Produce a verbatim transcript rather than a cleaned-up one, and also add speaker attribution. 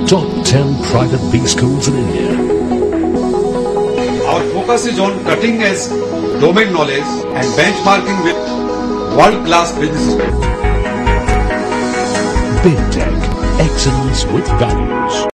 Speaker 1: Top ten private B schools in India.
Speaker 2: Our focus is on cutting edge domain knowledge and benchmarking with world-class business.
Speaker 1: BidTech, excellence with values.